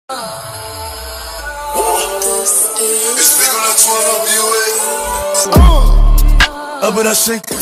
It's big on that 12 up, you Up and I shake.